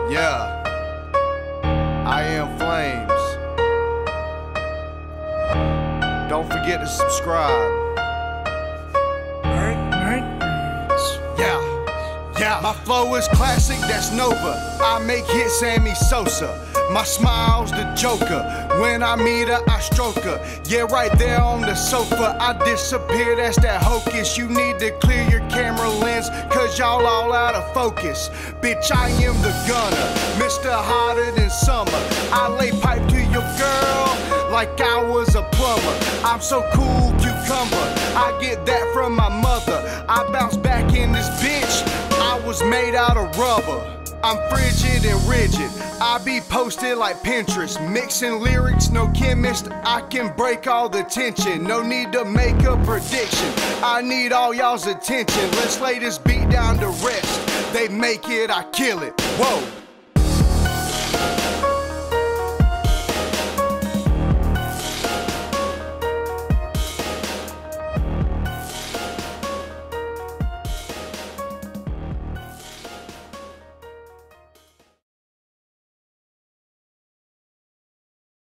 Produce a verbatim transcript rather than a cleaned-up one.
Yeah, I am Flames. Don't forget to subscribe. Yeah, yeah. My flow is classic, that's Nova. I make hits, Sammy Sosa. My smile's the Joker. When I meet her, I stroke her. Yeah, right there on the sofa, I disappear, that's that hocus. You need to clear your camera lens, cause y'all all out of focus. Bitch, I am the gunner, Mister Hotter Than Summer. I lay pipe to your girl like I was a plumber. I'm so cool, cucumber. I get that from my mother. I bounce back in this bitch. I was made out of rubber. I'm frigid and rigid. I be posted like Pinterest, mixing lyrics, no chemist. I can break all the tension, no need to make a prediction. I need all y'all's attention. Let's lay this beat down to rest. They make it, I kill it. Whoa.